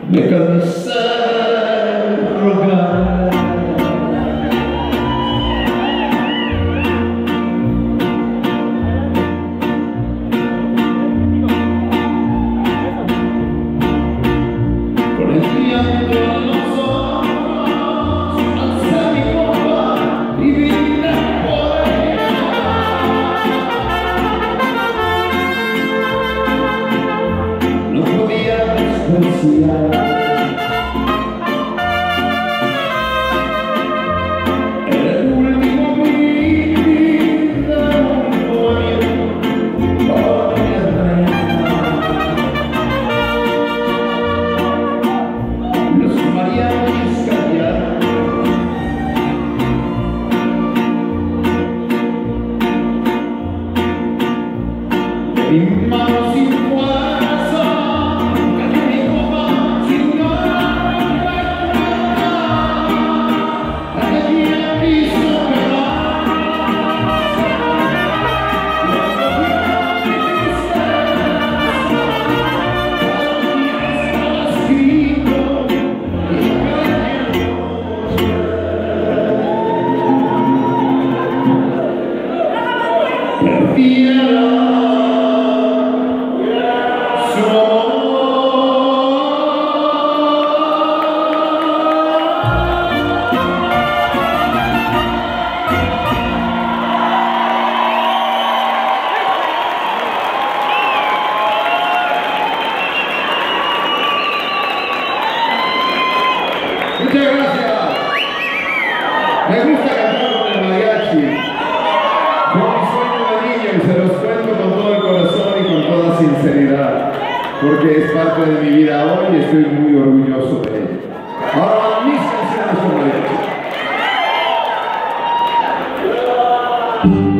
Me cansé de rogar. Con el llanto en los ojos, alcé mi copa y brindé por ella. No podía despreciar el último brindis de un bohemio por mi reina. Los mariachis callaron, de mi mano sin fuerza, cayó mi copa sin ganas. Allí en el piso quedó, luego vi mi tristeza, y estaba escrito y cayó. Perdiera su amor. Muchas gracias. Me gusta cantar con el mariachi. Fue mi sueño de niño y se los cuento con todo el corazón y con toda sinceridad, porque es parte de mi vida hoy y estoy muy orgulloso de ello. Ahora mis canciones con mariachi.